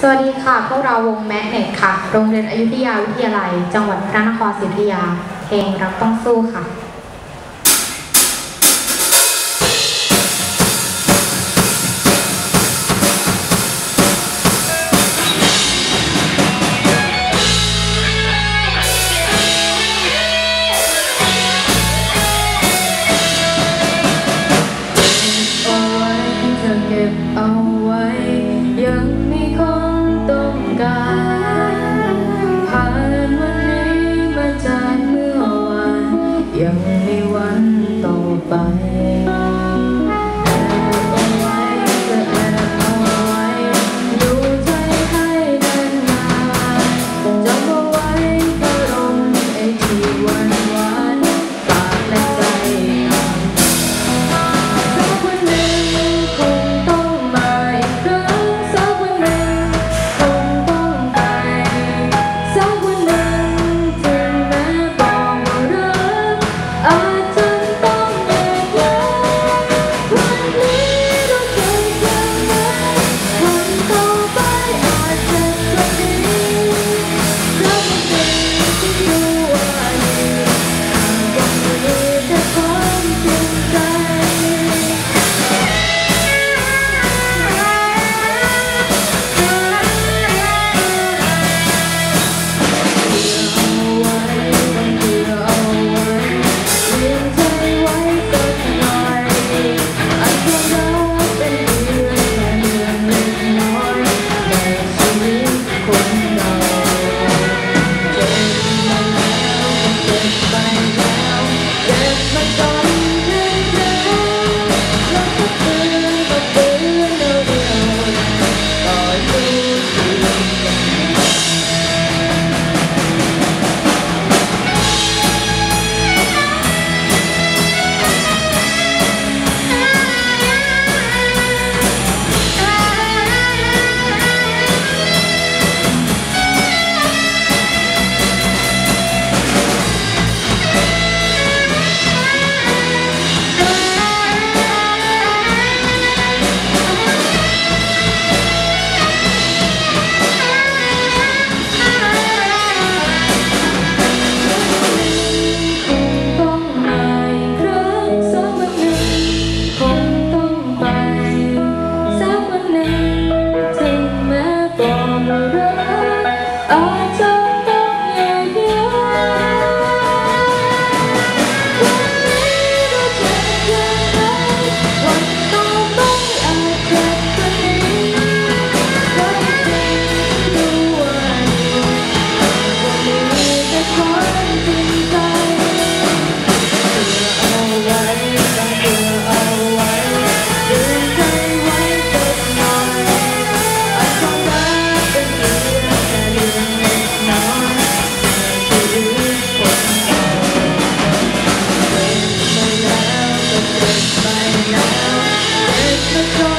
สวัสดีค่ะพวกเราวงแมกเนตค่ะโรงเรียนอยุธยาวิทยาลัยจังหวัดพระนครศรีอยุธยาเพลงรักต้องสู้ค่ะเอาไว้ยังมีคนต้องการผ่านวันนี้มาจากเมื่อวานยังมีวันต่อไปดูใจให้นานๆจำเอาไว้คารมไอ้ที่หวานปากและใจสักวันหนึ่งคงต้องมาอีกครั้งสักวันหนึ่งคงต้องไปสักวันหนึ่งถึงแม้บอกว่ารักอาจจะต้องแยกย้ายวันนี้เราเจอกันไหมวันต่อไปอาจจะกว่านี้รักมันเป็นที่รู้ว่าดีอาจจะมีแต่ความจริงใจLet's go.